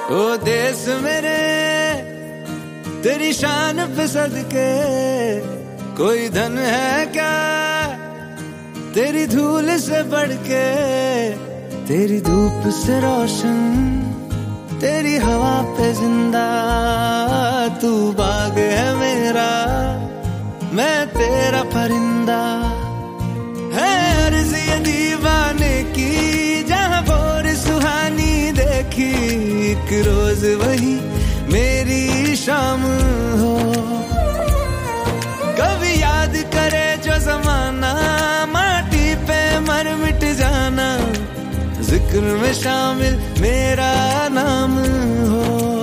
ओ देश मेरे तेरी शान पे सदके, कोई धन है क्या तेरी धूल से बढ़ के। तेरी धूप से रोशन, तेरी हवा पे जिंदा, तू बाग है मेरा, मैं तेरा परिंदा। है अर्ज़ ये दीवाने की, जहाँ भोर सुहानी देखी, एक रोज वही मेरी शाम हो। कभी याद करे जो जमाना, माटी पे मर मिट जाना, जिक्र में शामिल मेरा नाम हो।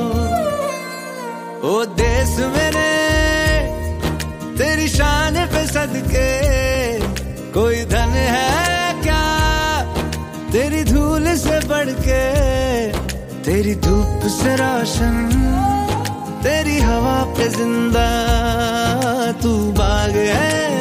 ओ देश मेरे तेरी शान पे सदके, कोई धन है क्या तेरी धूल से बढ़ के। तेरी धूप से रोशन, तेरी हवा पे जिंदा, तू बाग है